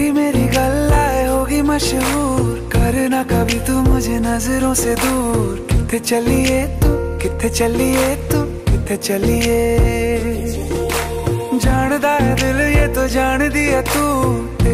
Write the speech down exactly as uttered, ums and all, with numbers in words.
तेरी मेरी गल्लाए होगी मशहूर, करना कभी तू मुझे नजरों से दूर। किथे चलिए तू, किथे चलिए तू, किथे चलिए। जानदा है दिल ये तो जान दिया तू,